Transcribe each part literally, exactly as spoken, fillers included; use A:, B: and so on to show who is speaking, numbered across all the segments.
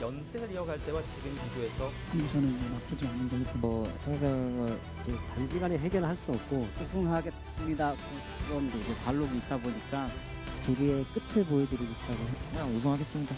A: 연승을 이어갈 때와 지금 비교해서
B: 컨디션은 이제 나쁘지 않은 걸로 봅니다.
C: 어, 상승을
D: 이제 단기간에 해결할 수는 없고
E: 우승하겠습니다. 그런 이제
D: 관록이 있다 보니까
E: 길이의 끝을 보여드리겠다고.
C: 그냥 우승하겠습니다.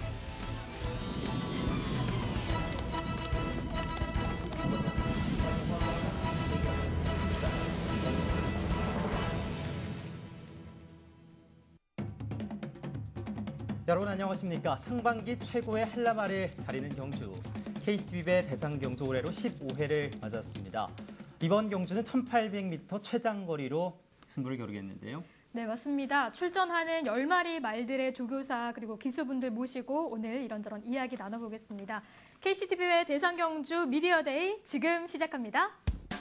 A: 여러분 안녕하십니까. 상반기 최고의 한라말을 가리는 경주 케이씨티비배 대상 경주 올해로 십오 회를 맞았습니다. 이번 경주는 천팔백 미터 최장거리로 승부를 겨루겠는데요.
F: 네, 맞습니다. 출전하는 열 마리 말들의 조교사 그리고 기수분들 모시고 오늘 이런저런 이야기 나눠보겠습니다. 케이씨티비의 대상 경주 미디어데이 지금 시작합니다.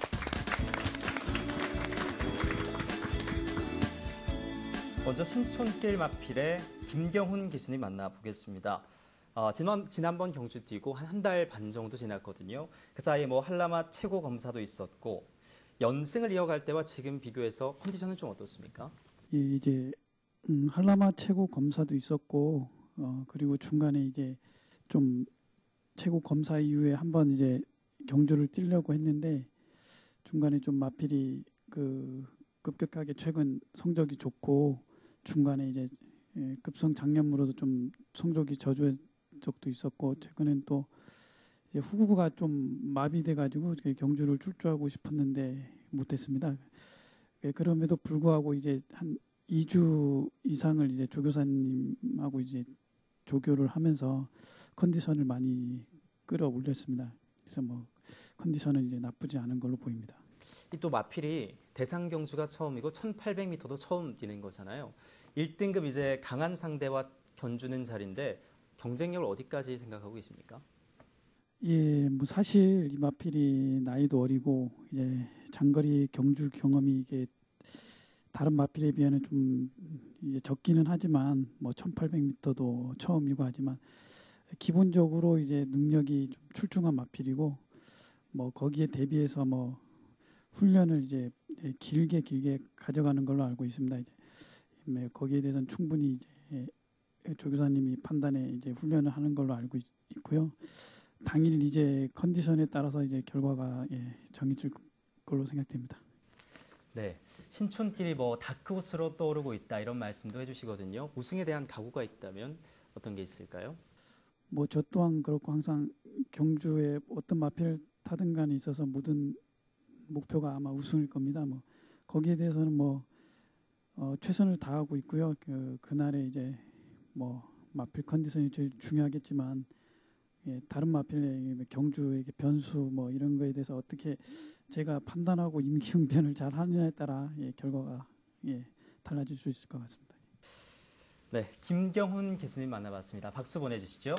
A: 먼저 신촌길 마필의 김경훈 기수님 만나보겠습니다. 어, 지난, 지난번 경주 뛰고 한 한 달 반 정도 지났거든요. 그 사이에 뭐 한라마 최고 검사도 있었고 연승을 이어갈 때와 지금 비교해서 컨디션은 좀 어떻습니까?
B: 예, 이제 음, 한라마 최고 검사도 있었고 어, 그리고 중간에 이제 좀 최고 검사 이후에 한번 이제 경주를 뛰려고 했는데 중간에 좀 마필이 그 급격하게 최근 성적이 좋고 중간에 이제 예, 급성 장염으로도 좀 성적이 저조한 적도 있었고 최근엔 또 이제 후구가 좀 마비돼 가지고 경주를 출조하고 싶었는데 못했습니다. 예, 그럼에도 불구하고 이제 한 이 주 이상을 이제 조교사님하고 이제 조교를 하면서 컨디션을 많이 끌어올렸습니다. 그래서 뭐 컨디션은 이제 나쁘지 않은 걸로 보입니다.
A: 이 또 마필이 대상 경주가 처음이고 천팔백 미터도 처음 뛰는 거잖아요. 일 등급 이제 강한 상대와 견주는 자리인데 경쟁력을 어디까지 생각하고 계십니까?
B: 예, 뭐 사실 이 마필이 나이도 어리고 이제 장거리 경주 경험이 이게 다른 마필에 비하면 좀 이제 적기는 하지만 뭐 천팔백 미터도 처음이고 하지만 기본적으로 이제 능력이 좀 출중한 마필이고 뭐 거기에 대비해서 뭐 훈련을 이제 길게 길게 가져가는 걸로 알고 있습니다. 이제 거기에 대해서는 충분히 이제 조교사님이 판단에 이제 훈련을 하는 걸로 알고 있고요. 당일 이제 컨디션에 따라서 이제 결과가 예, 정해질 걸로 생각됩니다.
A: 네, 신촌길이 뭐 다크호스로 떠오르고 있다 이런 말씀도 해주시거든요. 우승에 대한 각오가 있다면 어떤 게 있을까요?
B: 뭐 저 또한 그렇고 항상 경주에 어떤 마필을 타든 간에 있어서 모든 목표가 아마 우승일 겁니다. 뭐 거기에 대해서는 뭐 어, 최선을 다하고 있고요. 그 그날에 이제 뭐 마필 컨디션이 제일 중요하겠지만 예, 다른 마필의 경주의 변수 뭐 이런 거에 대해서 어떻게 제가 판단하고 임기응변을 잘 하느냐에 따라 예, 결과가 예, 달라질 수 있을 것 같습니다.
A: 네, 김경훈 교수님 만나봤습니다. 박수 보내주시죠.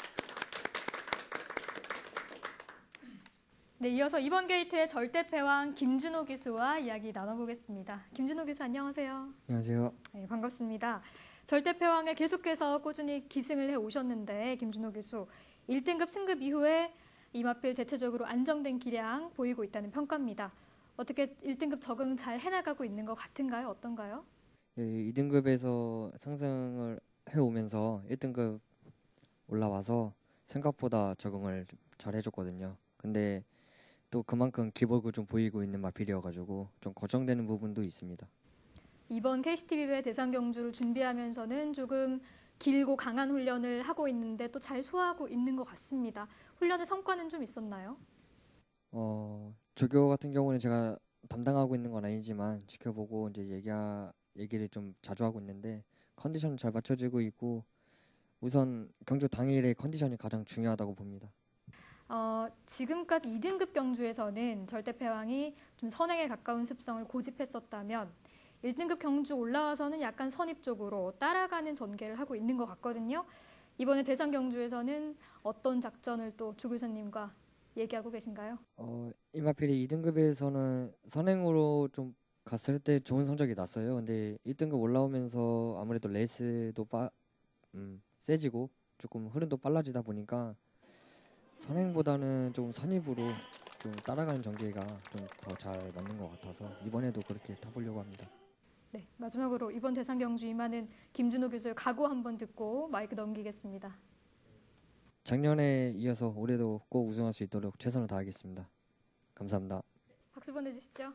F: 네, 이어서 이번 게이트의 절대패왕 김준호 기수와 이야기 나눠보겠습니다. 김준호 기수 안녕하세요.
C: 안녕하세요.
F: 네, 반갑습니다. 절대패왕에 계속해서 꾸준히 기승을 해오셨는데 김준호 기수 일 등급 승급 이후에 이 마필 대체적으로 안정된 기량 보이고 있다는 평가입니다. 어떻게 일 등급 적응 잘 해나가고 있는 것 같은가요? 어떤가요?
C: 예, 이 등급에서 상승을 해오면서 일 등급 올라와서 생각보다 적응을 잘 해줬거든요. 근데 또 그만큼 기복을 좀 보이고 있는 마필이어가지고 좀 걱정되는 부분도 있습니다.
F: 이번 케이씨티비배 대상 경주를 준비하면서는 조금 길고 강한 훈련을 하고 있는데 또 잘 소화하고 있는 것 같습니다. 훈련의 성과는 좀 있었나요?
C: 어, 조교 같은 경우는 제가 담당하고 있는 건 아니지만 지켜보고 이제 얘기하, 얘기를 좀 자주 하고 있는데 컨디션 잘 맞춰지고 있고 우선 경주 당일의 컨디션이 가장 중요하다고 봅니다.
F: 어, 지금까지 이 등급 경주에서는 절대패왕이 좀 선행에 가까운 습성을 고집했었다면 일 등급 경주 올라와서는 약간 선입적으로 따라가는 전개를 하고 있는 것 같거든요. 이번에 대상 경주에서는 어떤 작전을 또 조교사님과 얘기하고 계신가요?
C: 어, 이마필이 이 등급에서는 선행으로 좀 갔을 때 좋은 성적이 났어요. 근데 일 등급 올라오면서 아무래도 레이스도 빠, 음, 세지고 조금 흐름도 빨라지다 보니까 선행보다는 좀 선입으로 좀 따라가는 전개가 좀 더 잘 맞는 것 같아서 이번에도 그렇게 타보려고 합니다.
F: 네, 마지막으로 이번 대상 경주 임하는 김준호 교수의 각오 한번 듣고 마이크 넘기겠습니다.
C: 작년에 이어서 올해도 꼭 우승할 수 있도록 최선을 다하겠습니다. 감사합니다.
F: 박수 보내주시죠.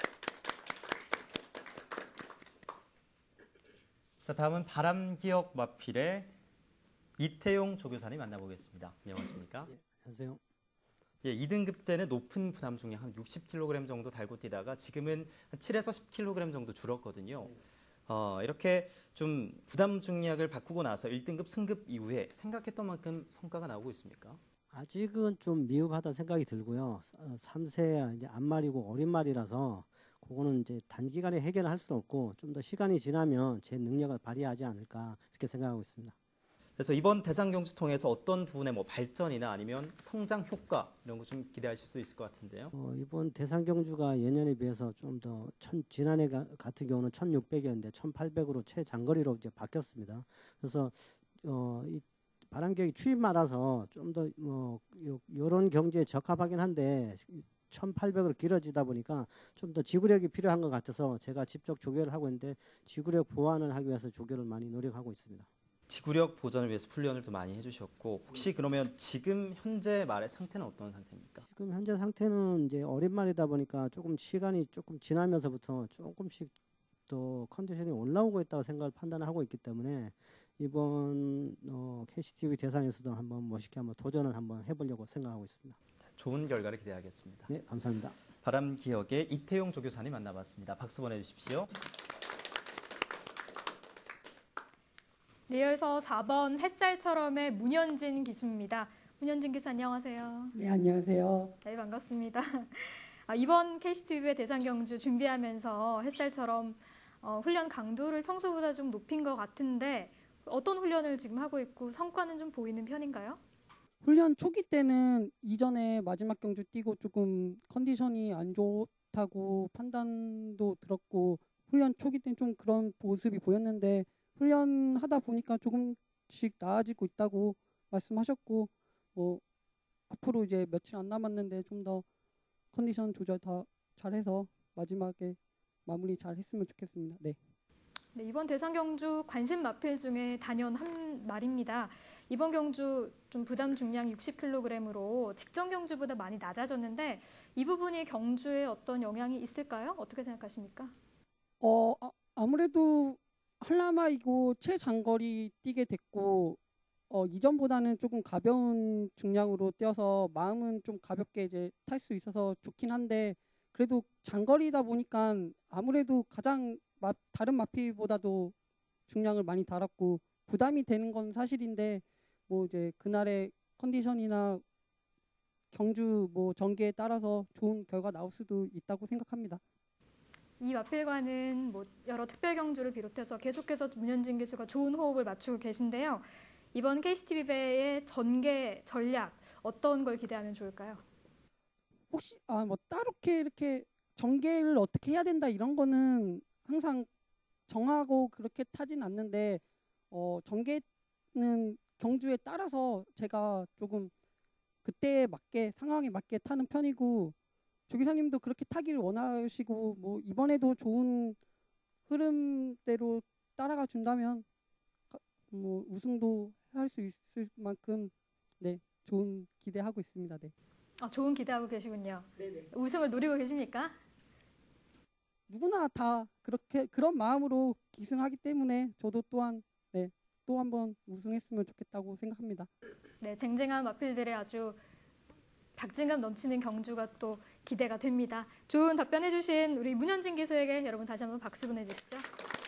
A: 자, 다음은 바람기억 마필의 이태용 조교사님 만나보겠습니다. 안녕하십니까?
D: 예, 안녕하세요.
A: 예, 이 등급 때는 높은 부담 중량 한 육십 킬로그램 정도 달고 뛰다가 지금은 한 칠에서 십 킬로그램 정도 줄었거든요. 어, 이렇게 좀 부담 중량을 바꾸고 나서 일 등급 승급 이후에 생각했던 만큼 성과가 나오고 있습니까?
D: 아직은 좀 미흡하다 생각이 들고요. 삼 세 이제 앞말이고 어린 말이라서 그거는 이제 단기간에 해결할 수는 없고 좀 더 시간이 지나면 제 능력을 발휘하지 않을까 이렇게 생각하고 있습니다.
A: 그래서 이번 대상 경주 통해서 어떤 부분의 뭐 발전이나 아니면 성장 효과 이런 거 좀 기대하실 수 있을 것 같은데요.
D: 어, 이번 대상 경주가 예년에 비해서 좀 더 지난해 가, 같은 경우는 천육백이었는데 천팔백으로 최장거리로 이제 바뀌었습니다. 그래서 어, 이 바람격이 추위 말아서 좀 더 뭐 이런 경주에 적합하긴 한데 천팔백으로 길어지다 보니까 좀 더 지구력이 필요한 것 같아서 제가 직접 조교를 하고 있는데 지구력 보완을 하기 위해서 조교를 많이 노력하고 있습니다.
A: 지구력 보전을 위해서 훈련을 또 많이 해주셨고 혹시 그러면 지금 현재 말의 상태는 어떤 상태입니까?
D: 지금 현재 상태는 이제 어린 말이다 보니까 조금 시간이 조금 지나면서부터 조금씩 또 컨디션이 올라오고 있다고 생각을 판단을 하고 있기 때문에 이번 어, 케이씨티비 대상에서도 한번 멋있게 한번 도전을 한번 해보려고 생각하고 있습니다.
A: 좋은 결과를 기대하겠습니다.
D: 네, 감사합니다.
A: 바람기억의 이태용 조교사님 만나봤습니다. 박수 보내주십시오.
F: 네, 이어서 사 번 햇살처럼의 문현진 기수입니다. 문현진 기수 안녕하세요.
G: 네, 안녕하세요.
F: 네, 반갑습니다. 아, 이번 케이씨티비의 대상 경주 준비하면서 햇살처럼 어, 훈련 강도를 평소보다 좀 높인 것 같은데 어떤 훈련을 지금 하고 있고 성과는 좀 보이는 편인가요?
G: 훈련 초기 때는 이전에 마지막 경주 뛰고 조금 컨디션이 안 좋다고 판단도 들었고 훈련 초기 때는 좀 그런 모습이 보였는데 훈련하다 보니까 조금씩 나아지고 있다고 말씀하셨고 뭐 앞으로 이제 며칠 안 남았는데 좀 더 컨디션 조절 더 잘해서 마지막에 마무리 잘 했으면 좋겠습니다. 네.
F: 네, 이번 대상 경주 관심 마필 중에 단연 한 말입니다. 이번 경주 좀 부담 중량 육십 킬로그램으로 직전 경주보다 많이 낮아졌는데 이 부분이 경주에 어떤 영향이 있을까요? 어떻게 생각하십니까?
G: 어 아, 아무래도 한라마이고 최장거리 뛰게 됐고 어, 이전보다는 조금 가벼운 중량으로 뛰어서 마음은 좀 가볍게 이제 탈 수 있어서 좋긴 한데 그래도 장거리다 보니까 아무래도 가장 마, 다른 마피보다도 중량을 많이 달았고 부담이 되는 건 사실인데 뭐 이제 그날의 컨디션이나 경주 뭐 전개에 따라서 좋은 결과 나올 수도 있다고 생각합니다.
F: 이 마필과는 뭐 여러 특별 경주를 비롯해서 계속해서 문현진 기수가 좋은 호흡을 맞추고 계신데요. 이번 케이씨티비배의 전개 전략 어떤 걸 기대하면 좋을까요?
G: 혹시 아 뭐 따롭게 이렇게 전개를 어떻게 해야 된다 이런 거는 항상 정하고 그렇게 타진 않는데 어 전개는 경주에 따라서 제가 조금 그때에 맞게 상황에 맞게 타는 편이고 조기사님도 그렇게 타기를 원하시고 뭐 이번에도 좋은 흐름대로 따라가 준다면 뭐 우승도 할 수 있을 만큼 네 좋은 기대하고 있습니다. 네.
F: 아, 좋은 기대하고 계시군요. 네네. 우승을 노리고 계십니까?
G: 누구나 다 그렇게 그런 마음으로 기승하기 때문에 저도 또한 네, 또 한번 우승했으면 좋겠다고 생각합니다.
F: 네, 쟁쟁한 마필들의 아주 박진감 넘치는 경주가 또 기대가 됩니다. 좋은 답변해 주신 우리 문현진 기수에게 여러분 다시 한번 박수 보내주시죠.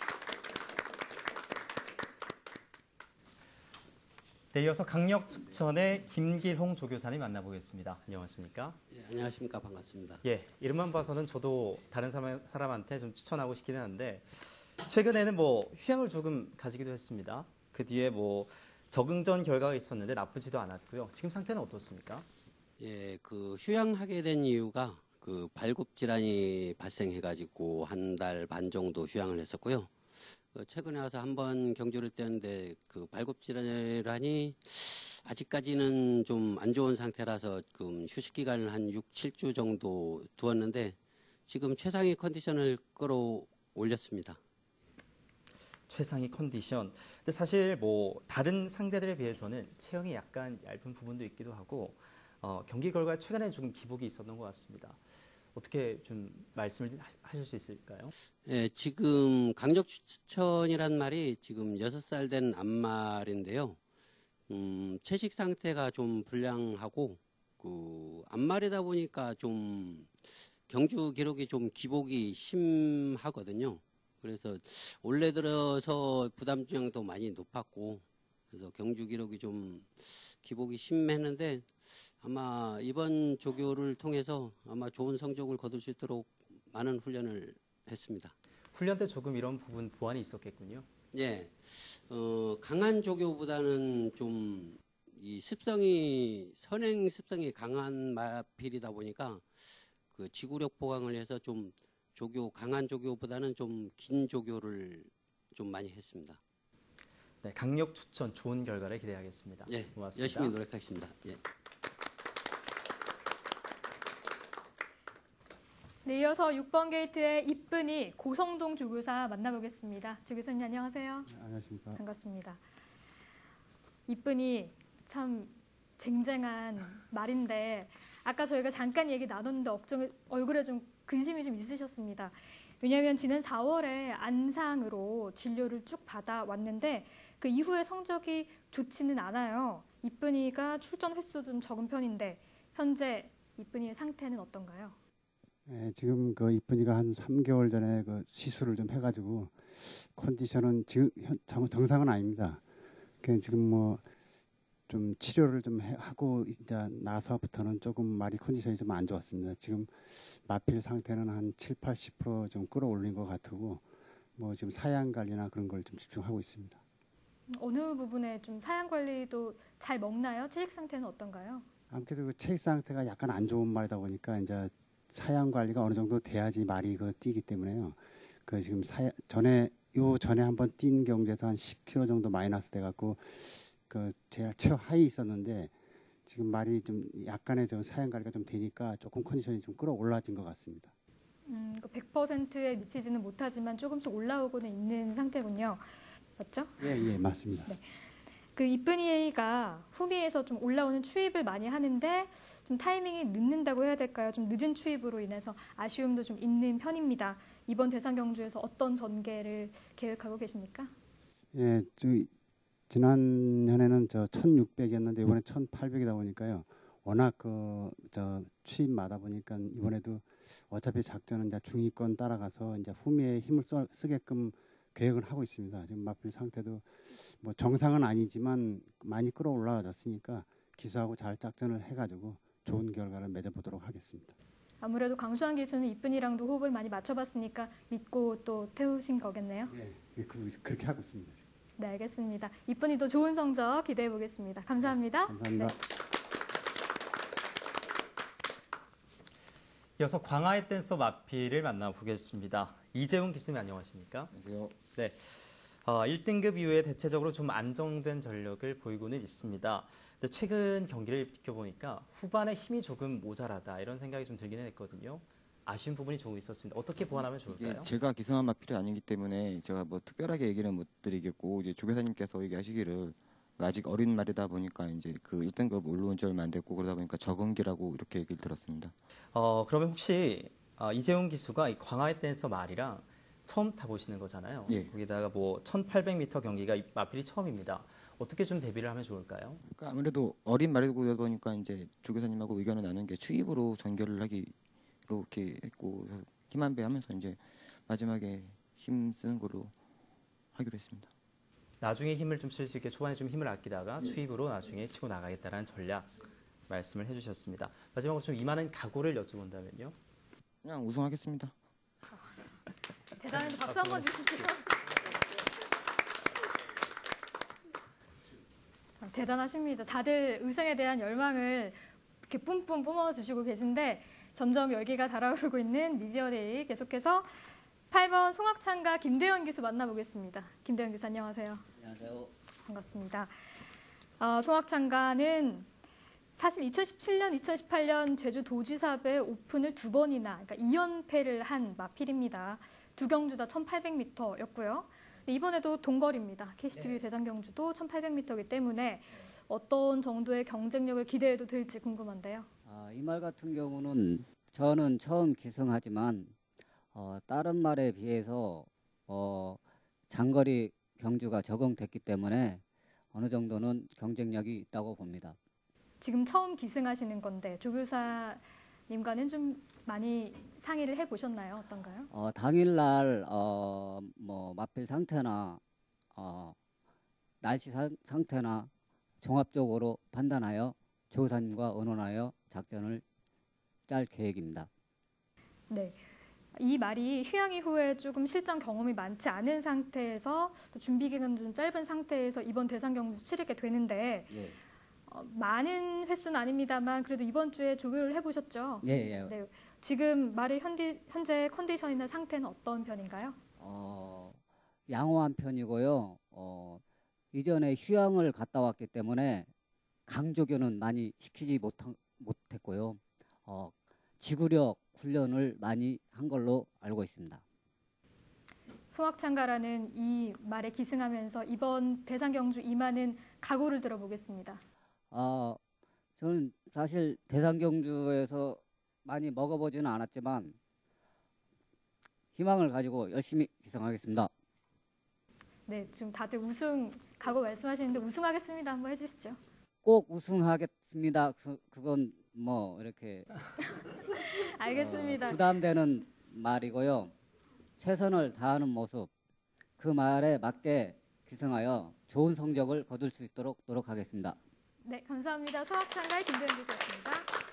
A: 네, 이어서 강력 축천의 김길홍 조교사님 만나보겠습니다. 안녕하십니까?
H: 예, 안녕하십니까. 반갑습니다.
A: 예, 이름만 봐서는 저도 다른 사람, 사람한테 좀 추천하고 싶기는 한데 최근에는 뭐 휴양을 조금 가지기도 했습니다. 그 뒤에 뭐 적응 전 결과가 있었는데 나쁘지도 않았고요. 지금 상태는 어떻습니까?
H: 예, 그 휴양하게 된 이유가 그 발굽 질환이 발생해가지고 한 달 반 정도 휴양을 했었고요. 그 최근에 와서 한번 경주를 뛰었는데 그 발굽 질환이 아직까지는 좀 안 좋은 상태라서 그 휴식 기간을 한 육, 칠 주 정도 두었는데 지금 최상의 컨디션을 끌어올렸습니다.
A: 최상위 컨디션. 근데 사실 뭐 다른 상대들에 비해서는 체형이 약간 얇은 부분도 있기도 하고 어, 경기 결과에 최근에 조금 기복이 있었던 것 같습니다. 어떻게 좀 말씀을 하실 수 있을까요?
H: 예, 지금 강력 추천이란 말이 지금 여섯 살 된 암말인데요. 음, 채식 상태가 좀 불량하고 그 암말이다 보니까 좀 경주 기록이 좀 기복이 심하거든요. 그래서 올해 들어서 부담 중량도 많이 높았고 그래서 경주 기록이 좀 기복이 심했는데 아마 이번 조교를 통해서 아마 좋은 성적을 거둘 수 있도록 많은 훈련을 했습니다.
A: 훈련 때 조금 이런 부분 보완이 있었겠군요.
H: 예, 어, 강한 조교보다는 좀 이 습성이 선행 습성이 강한 마필이다 보니까 그 지구력 보강을 해서 좀 조교 강한 조교보다는 좀 긴 조교를 좀 많이 했습니다.
A: 네, 강력 추천 좋은 결과를 기대하겠습니다.
H: 예,
A: 고맙습니다.
H: 열심히 노력하겠습니다. 예.
F: 네, 이어서 육 번 게이트의 이쁜이 고성동 조교사 만나보겠습니다. 조교사님 안녕하세요.
I: 네, 안녕하십니까.
F: 반갑습니다. 이쁜이 참 쟁쟁한 말인데 아까 저희가 잠깐 얘기 나눴는데 억정, 얼굴에 좀 근심이 좀 있으셨습니다. 왜냐하면 지난 사월에 안상으로 진료를 쭉 받아왔는데 그 이후에 성적이 좋지는 않아요. 이쁜이가 출전 횟수도 좀 적은 편인데 현재 이쁜이의 상태는 어떤가요?
I: 네, 지금 그 이쁜이가 한 삼 개월 전에 그 시술을 좀 해가지고 컨디션은 지금 현, 정, 정상은 아닙니다. 그냥 지금 뭐 좀 치료를 좀 해, 하고 이제 나서부터는 조금 말이 컨디션이 좀 안 좋았습니다. 지금 마필 상태는 한 칠, 팔십 퍼센트 좀 끌어올린 것 같고 뭐 지금 사양 관리나 그런 걸 좀 집중하고 있습니다.
F: 어느 부분에 좀 사양 관리도 잘 먹나요? 체식 상태는 어떤가요?
I: 아무래도 그 체육 상태가 약간 안 좋은 말이다 보니까 이제 사양 관리가 어느 정도 돼야지 말이 그 뛰기 때문에요. 그 지금 사양 전에 요 전에 한번 뛴 경주에서 한 십 킬로그램 정도 마이너스 돼갖고 그 제가 최하위 있었는데 지금 말이 좀 약간의 좀 사양 관리가 좀 되니까 조금 컨디션이 좀 끌어올라진 것 같습니다.
F: 음, 백 퍼센트에 미치지는 못하지만 조금씩 올라오고는 있는 상태군요. 맞죠?
I: 예, 예, 맞습니다.
F: 네. 그 이쁜이가 후미에서 좀 올라오는 추입을 많이 하는데 좀 타이밍이 늦는다고 해야 될까요? 좀 늦은 추입으로 인해서 아쉬움도 좀 있는 편입니다. 이번 대상 경주에서 어떤 전개를 계획하고 계십니까?
I: 예, 저 지난해에는 저 천육백이었는데 이번에 천팔백이다 보니까요. 워낙 그 저 추입마다 보니까 이번에도 어차피 작전은 이제 중위권 따라가서 이제 후미에 힘을 써, 쓰게끔 계획을 하고 있습니다. 지금 마필 상태도 뭐 정상은 아니지만 많이 끌어올라졌으니까 기수하고 잘 작전을 해가지고 좋은 결과를 맺어보도록 하겠습니다.
F: 아무래도 강수환 기수는 이쁜이랑도 호흡을 많이 맞춰봤으니까 믿고 또 태우신 거겠네요.
I: 예, 그렇게 하고 있습니다.
F: 네, 알겠습니다. 이쁜이도 좋은 성적 기대해 보겠습니다. 감사합니다.
I: 네, 감사합니다.
F: 네.
A: 이어서 광화의 댄서 마필을 만나보겠습니다. 이재훈 기수님 안녕하십니까?
J: 안녕하세요.
A: 네, 어, 일 등급 이후에 대체적으로 좀 안정된 전력을 보이고는 있습니다. 근데 최근 경기를 지켜보니까 후반에 힘이 조금 모자라다 이런 생각이 좀 들기는 했거든요. 아쉬운 부분이 조금 있었습니다. 어떻게 보완하면 좋을까요?
J: 제가 기승한 마필이 아니기 때문에 제가 뭐 특별하게 얘기는 못 드리겠고 이제 조교사님께서 얘기하시기를 아직 어린 말이다 보니까 이제 그 일 등급 올라온 지 얼마 안 됐고 그러다 보니까 적응기라고 이렇게 얘기를 들었습니다.
A: 어, 그러면 혹시 어, 이재훈 기수가 이 광화의 댄서 말이랑 처음 타보시는 거잖아요.
J: 예.
A: 거기다가 뭐 천팔백 미터 경기가 이 마필이 처음입니다. 어떻게 좀 대비를 하면 좋을까요?
J: 그러니까 아무래도 어린 말이다 보니까 이제 조교사님하고 의견을 나눈 게 추입으로 전결을 하기 이렇게 했고 힘 한 배 하면서 이제 마지막에 힘 쓰는 거로 하기로 했습니다.
A: 나중에 힘을 좀 쓸 수 있게 초반에 좀 힘을 아끼다가 추입으로 나중에 치고 나가겠다는 전략 말씀을 해주셨습니다. 마지막으로 좀 임하는 각오를 여쭤본다면요?
J: 그냥 우승하겠습니다.
F: 대단한데 박수 한번 주시죠. 대단하십니다. 다들 의상에 대한 열망을 이렇게 뿜뿜 뿜어주시고 계신데 점점 열기가 달아오르고 있는 미디어데이 계속해서 팔 번 송학창과 김대현 기수 만나보겠습니다. 김대현 기수 안녕하세요.
E: 안녕하세요.
F: 반갑습니다. 어, 송학창가는 사실 이천십칠 년, 이천십팔 년 제주 도지사배 오픈을 두 번이나 그러니까 이 연패를 한 마필입니다. 두 경주 다 천팔백 미터였고요. 근데 이번에도 동거리입니다. 케이씨티비 네. 대상 경주도 천팔백 미터이기 때문에 어떤 정도의 경쟁력을 기대해도 될지 궁금한데요.
E: 아, 이 말 같은 경우는 저는 처음 기승하지만 어, 다른 말에 비해서 어, 장거리 경주가 적용됐기 때문에 어느 정도는 경쟁력이 있다고 봅니다.
F: 지금 처음 기승하시는 건데 조교사님과는 좀 많이 상의를 해보셨나요? 어떤가요?
E: 어, 당일날 어, 뭐 마필 상태나 어, 날씨 사, 상태나 종합적으로 판단하여 조교사님과 의논하여 작전을 짤 계획입니다.
F: 네. 이 말이 휴양 이후에 조금 실전 경험이 많지 않은 상태에서 또 준비 기간도 좀 짧은 상태에서 이번 대상 경주 치르게 되는데
E: 예.
F: 어, 많은 횟수는 아닙니다만 그래도 이번 주에 조교를 해보셨죠?
E: 예, 예.
F: 네. 지금 말의 현디, 현재 컨디션이나 상태는 어떤 편인가요?
E: 어, 양호한 편이고요. 어, 이전에 휴양을 갔다 왔기 때문에 강조교는 많이 시키지 못한, 못했고요. 어, 지구력 훈련을 많이 한 걸로 알고 있습니다.
F: 소확창가라는 이 말에 기승하면서 이번 대상 경주 임하는 각오를 들어보겠습니다.
E: 어, 저는 사실 대상 경주에서 많이 먹어보지는 않았지만 희망을 가지고 열심히 기승하겠습니다.
F: 네, 지금 다들 우승 각오 말씀하시는데 우승하겠습니다 한번 해주시죠.
E: 꼭 우승하겠습니다. 그, 그건 뭐 이렇게
F: 알겠습니다.
E: 어, 부담되는 말이고요. 최선을 다하는 모습, 그 말에 맞게 기승하여 좋은 성적을 거둘 수 있도록 노력하겠습니다.
F: 네, 감사합니다. 소확창가의 김도현 교수였습니다.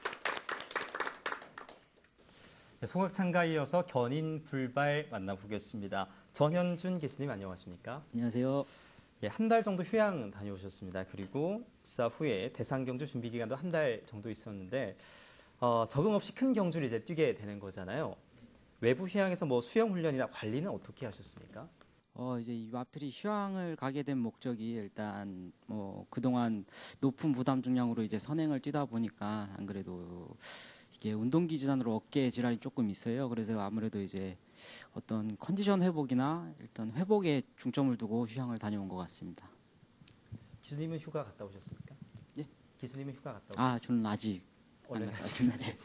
A: 네, 소각창가에 이어서 견인 불발 만나보겠습니다. 전현준 교수님 안녕하십니까?
K: 안녕하세요.
A: 예, 한 달 정도 휴양 다녀오셨습니다. 그리고 입사 후에 대상 경주 준비 기간도 한 달 정도 있었는데 어, 적응 없이 큰 경주를 이제 뛰게 되는 거잖아요. 외부 휴양에서 뭐 수영 훈련이나 관리는 어떻게 하셨습니까?
K: 어 이제 이 마필이 휴양을 가게 된 목적이 일단 뭐 그동안 높은 부담 중량으로 이제 선행을 뛰다 보니까 안 그래도 이게 운동기 질환으로 어깨 질환이 조금 있어요. 그래서 아무래도 이제 어떤 컨디션 회복이나 일단 회복에 중점을 두고 휴양을 다녀온 것 같습니다.
A: 기수님은 휴가 갔다 오셨습니까?
K: 예?
A: 기수님은 휴가 갔다 오셨습니까?
K: 아, 저는 아직
A: 원래
K: 안 갔습니다.
A: 네.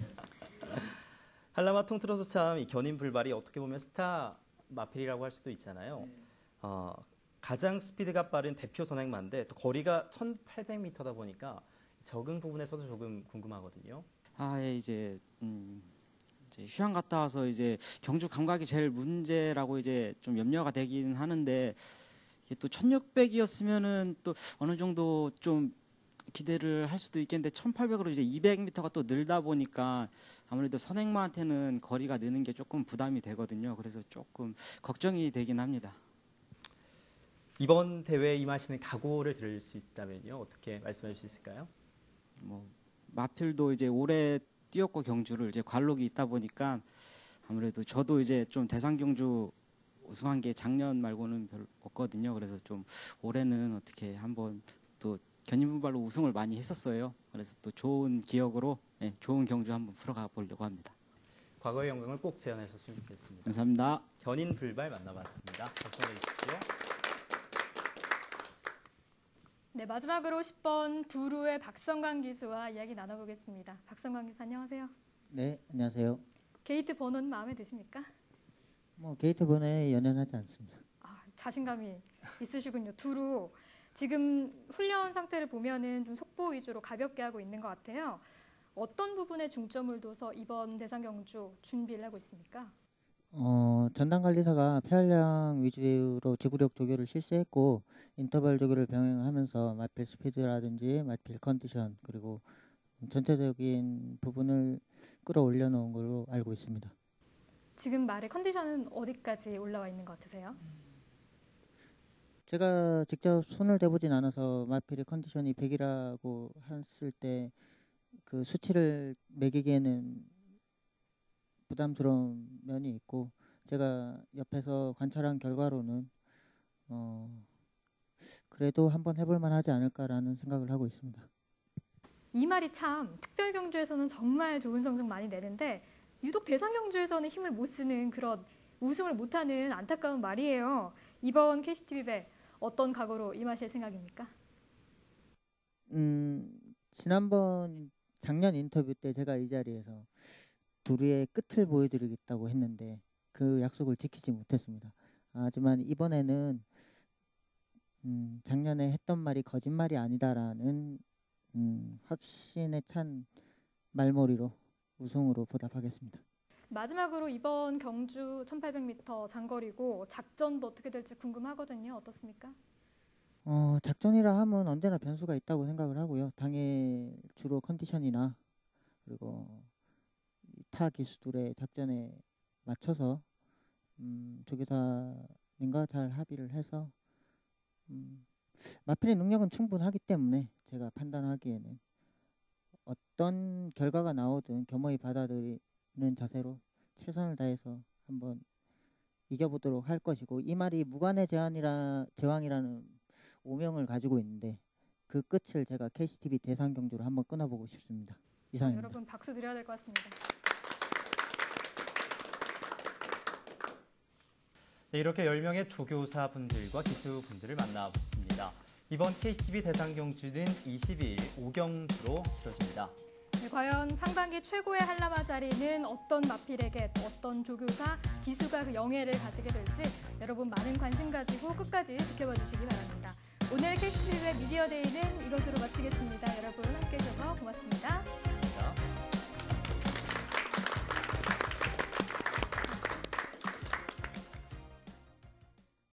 A: 한라마 통틀어서 참 이 견인 불발이 어떻게 보면 스타 마필이라고 할 수도 있잖아요. 네. 어, 가장 스피드가 빠른 대표 선행마인데 또 거리가 천팔백 미터다 보니까 적응 부분에서도 조금 궁금하거든요.
K: 아, 예, 이제 음, 이제 휴양 갔다 와서 이제 경주 감각이 제일 문제라고 이제 좀 염려가 되긴 하는데 이게 또 천육백이었으면은 또 어느 정도 좀 기대를 할 수도 있겠는데 천팔백으로 이제 이백 미터가 또 늘다 보니까 아무래도 선행마한테는 거리가 느는 게 조금 부담이 되거든요. 그래서 조금 걱정이 되긴 합니다.
A: 이번 대회에 임하시는 각오를 들을 수 있다면요. 어떻게 말씀해 주실 수 있을까요?
K: 뭐 마필도 이제 올해 뛰었고 경주를 이제 관록이 있다 보니까 아무래도 저도 이제 좀 대상 경주 우승한 게 작년 말고는 별로 없거든요. 그래서 좀 올해는 어떻게 한번 또 견인분발로 우승을 많이 했었어요. 그래서 또 좋은 기억으로 네, 좋은 경주 한번 풀어가 보려고 합니다.
A: 과거의 영광을 꼭 재현하셨으면 좋겠습니다.
K: 감사합니다.
A: 견인 불발 만나봤습니다. 박수 한번 주십시오.
F: 네, 마지막으로 십 번 두루의 박성광 기수와 이야기 나눠보겠습니다. 박성광 기수 안녕하세요.
L: 네, 안녕하세요.
F: 게이트 번호는 마음에 드십니까?
L: 뭐 게이트 번호에 연연하지 않습니다.
F: 아, 자신감이 있으시군요. 두루 지금 훈련 상태를 보면은 좀 속보 위주로 가볍게 하고 있는 것 같아요. 어떤 부분에 중점을 둬서 이번 대상 경주 준비를 하고 있습니까?
L: 어, 전담 관리사가 폐활량 위주로 지구력 조교를 실시했고 인터벌 조교를 병행하면서 마필 스피드라든지 마필 컨디션 그리고 전체적인 부분을 끌어올려 놓은 걸로 알고 있습니다.
F: 지금 말의 컨디션은 어디까지 올라와 있는 것 같으세요?
L: 제가 직접 손을 대보진 않아서 마필의 컨디션이 백이라고 했을 때 그 수치를 매기기에는 부담스러운 면이 있고 제가 옆에서 관찰한 결과로는 어 그래도 한번 해볼 만하지 않을까라는 생각을 하고 있습니다.
F: 이 말이 참 특별 경주에서는 정말 좋은 성적 많이 내는데 유독 대상 경주에서는 힘을 못 쓰는 그런 우승을 못하는 안타까운 말이에요. 이번 케이씨티비배 어떤 각오로 임하실 생각입니까?
L: 음, 지난번 작년 인터뷰 때 제가 이 자리에서 두루의 끝을 보여드리겠다고 했는데 그 약속을 지키지 못했습니다. 하지만 이번에는 음, 작년에 했던 말이 거짓말이 아니다라는 음, 확신에 찬 말머리로 우승으로 보답하겠습니다.
F: 마지막으로 이번 경주 천팔백 미터 장거리고 작전도 어떻게 될지 궁금하거든요. 어떻습니까?
L: 어, 작전이라 하면 언제나 변수가 있다고 생각을 하고요. 당일 주로 컨디션이나 그리고 타 기수들의 작전에 맞춰서 음, 조교사님과 잘 합의를 해서 음, 마필의 능력은 충분하기 때문에 제가 판단하기에는 어떤 결과가 나오든 겸허히 받아들이는 자세로 최선을 다해서 한번 이겨보도록 할 것이고, 이 말이 무관의 제왕이라, 제왕이라는 오명을 가지고 있는데 그 끝을 제가 케이씨티비 대상 경주로 한번 끊어보고 싶습니다. 이상입니다.
F: 여러분 박수 드려야 될 것 같습니다.
A: 네, 이렇게 열 명의 조교사분들과 기수분들을 만나봤습니다. 이번 케이씨티비 대상 경주는 이십이 일 오경주로 치러집니다.
F: 네, 과연 상반기 최고의 한라마 자리는 어떤 마필에게 또 어떤 조교사, 기수가 그 영예를 가지게 될지 여러분 많은 관심 가지고 끝까지 지켜봐 주시기 바랍니다. 오늘 케이씨티비의 미디어데이는 이것으로 마치겠습니다. 여러분 함께해 주셔서 고맙습니다.